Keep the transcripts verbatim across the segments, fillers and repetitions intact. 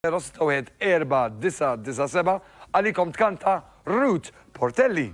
Rostawed erba disa disa seba għalikom tkanta Ruth Portelli.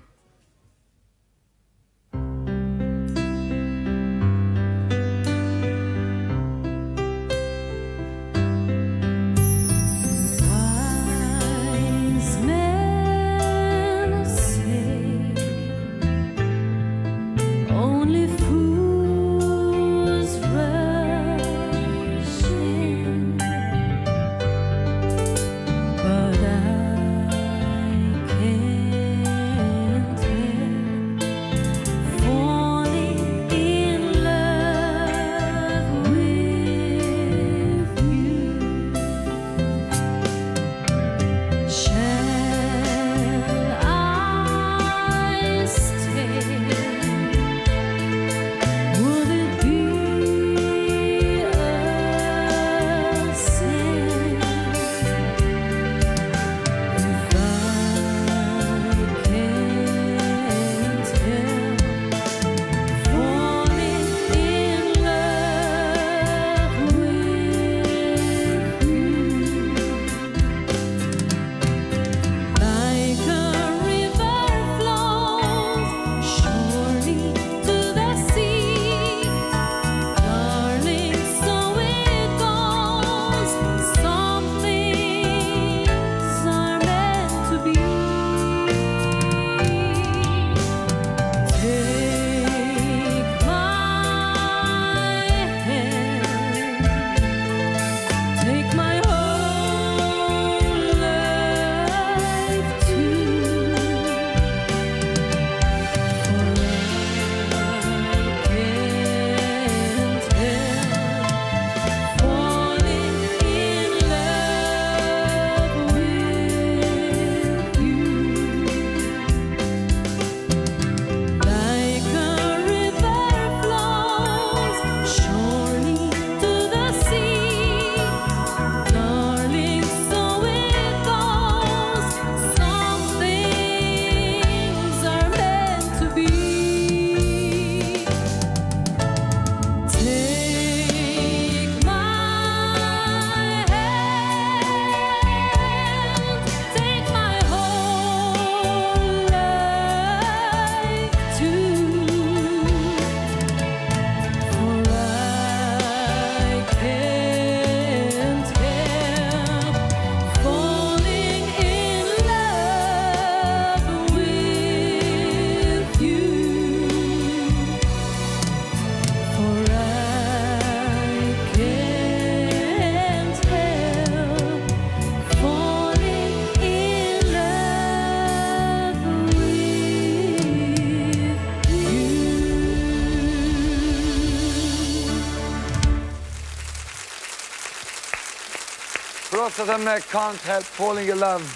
Proset hemmek, Can't Help Falling in Love.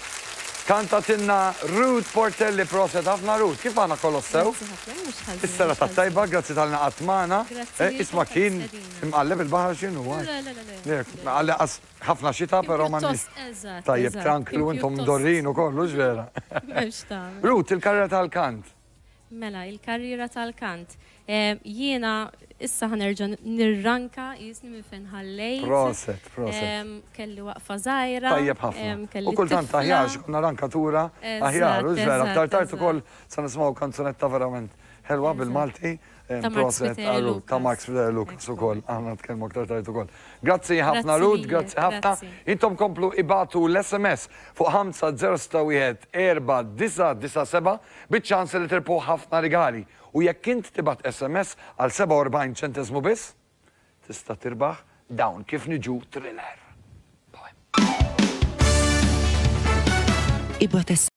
Kanta tinna Ruth Portelli, proset ħafna Ruth. Kif għana kolossew? Is-sera ta' tajba, grazzi tal-na għatmana. Isma kien imqalleb il-bahar xinu għaj. Għalli ħafna xita, pero ma nis. Tajjeb, tranklu, intom dorrin u kollu, ġvera. Ruth, il-karriera tal-kant. Mela, il-karriera tal-kant. Jiena issa ħanerġa nirranka jisni minn fejn ħallejt. Proset, proset. Kelli waqfa zaħira. Tajjeb ħafna. U kultant aħjar, xkunna rankatura, aħjar, u ġvera. Aktar tard ukoll sa nismaw kanzunetta verament ħelwa bil-Malti. Proset, għallu, ta' Max Fidel Lucas ukoll. Aħna tkellmu aktar tard ukoll. Grazzi ħafna Ruth, grazzi ħafna. Intom komplu ibatu l-S M S fuq ħamsa zero wieħed erba disa disa seba biċ-ċans li tirpu ħafna rigali. U jekk int tibat S M S għal seba u erbgħin ċentesmu biss, tista' tirbaħ dawn kif niġu thriller. Bye.